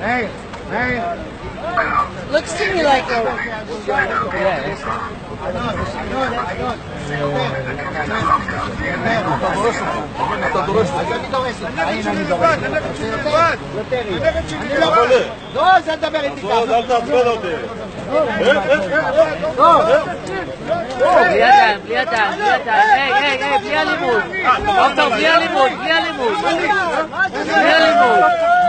Looks to me like a... לא, זה לדבר איתי ככה. אל תעצבן אותי. בלי ידיים, בלי ידיים, בלי ידיים. היי, בלי אלימות. עופר, בלי אלימות, בלי אלימות. בלי אלימות.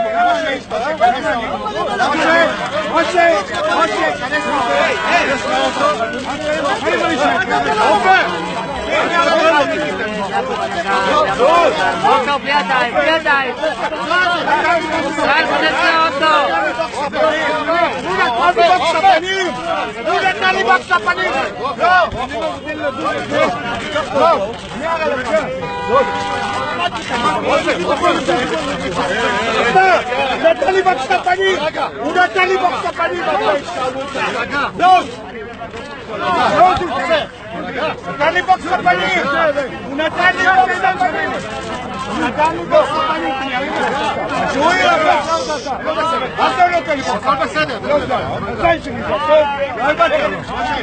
משה, כנס עופר, בלי ידיים, בלי ידיים. ישראל, כנס לאוטו. הוא נתן לי בוקס לפנים! לא! נתן לי בוקס לפנים! הוא נתן לי בוקס לפנים! לא! נתן לי בוקס לפנים! הוא נתן לי בוקס לפנים! הוא נתן לי בוקס לפנים! שהוא יראה! מה אתה לא נותן לי בוקס? הכל בסדר, זה לא יודע. המצאים שלי, לא הבאתי לי.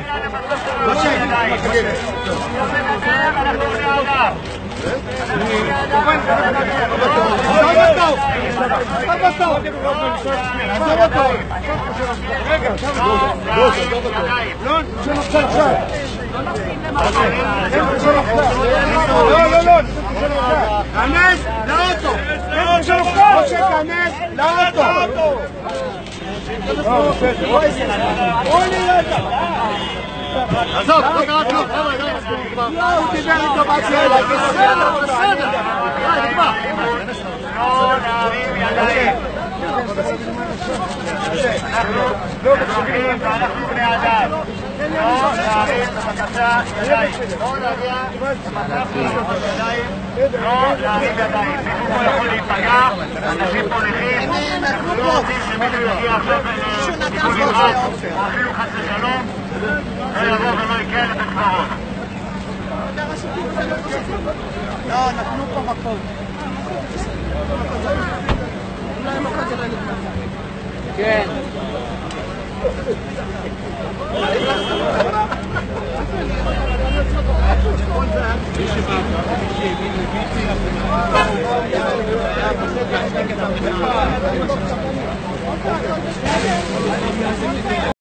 כנס לאוטו! כנס לאוטו! עזוב, לא קרה כלום, חבר'ה, הוא דיבר איתו בצלע, בסדר, נגמר. לא נרים ידיים. אנחנו נרים ואנחנו בני אדם. לא נרים בבקשה ידיים. לא נגיע במצב של ידיים. לא נרים ידיים. מישהו פה יכול להיפגע, אנשים פה נכים. אנחנו לא רוצים שמישהו יגיע עכשיו לטיפול נמרץ, או אפילו חס ושלום. לא יבוא ולא יקרה לבית קברות. לא, נתנו פה מכות. כן.